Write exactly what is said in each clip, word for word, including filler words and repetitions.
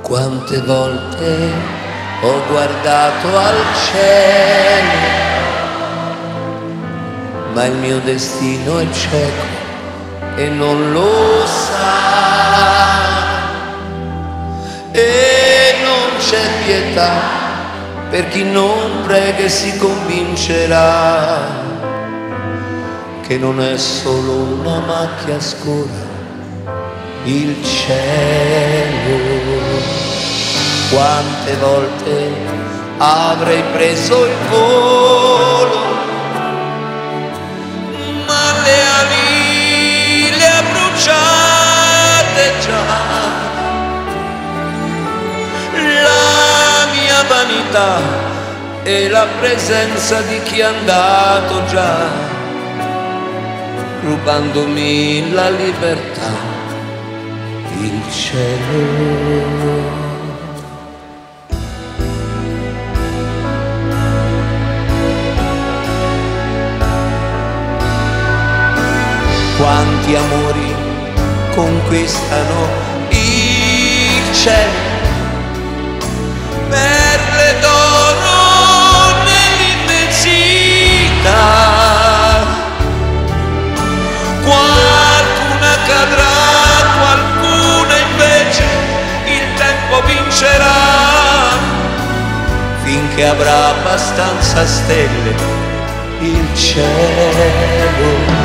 Quante volte ho guardato al cielo, ma il mio destino è cieco e non lo sa, e non c'è pietà per chi non prega e si convincerà che non è solo una macchia scura il cielo. Quante volte avrei preso il volo, ma le ali le ha bruciate già. La mia vanità e la presenza di chi è andato già, rubandomi la libertà, il cielo. Quanti amori conquistano il cielo, perle d'oro nell'immensità. Qualcuna cadrà, qualcuna invece il tempo vincerà, finché avrà abbastanza stelle il cielo.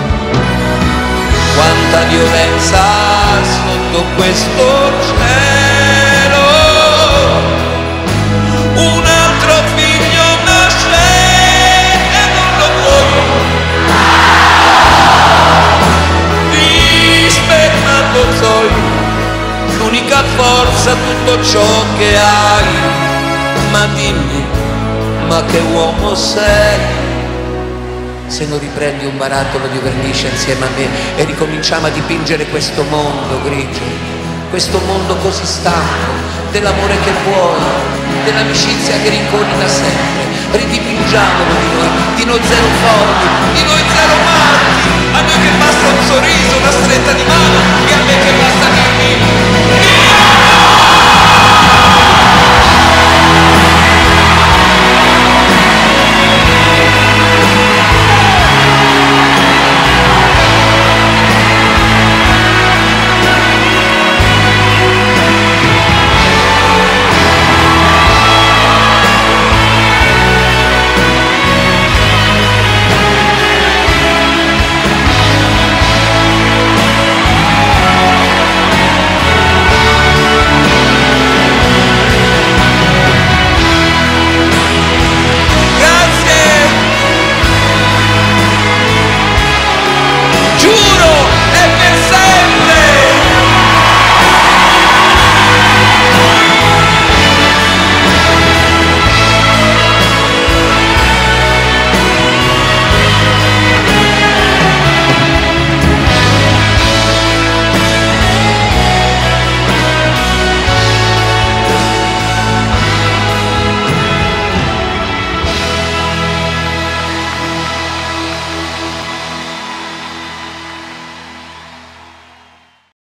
Quanta violenza sotto questo cielo, un altro figlio nasce e non lo vuoi, gli spermatozoi, l'unica forza, tutto ciò che hai. Ma dimmi, ma che uomo sei se non riprendi un barattolo di vernice insieme a me e ricominciamo a dipingere questo mondo grigio, questo mondo così stanco dell'amore che vuoi, dell'amicizia che rincorri da sempre. Ridipingiamolo di noi, di noi zero forti, di noi zero matti, a noi che basta un sorriso, una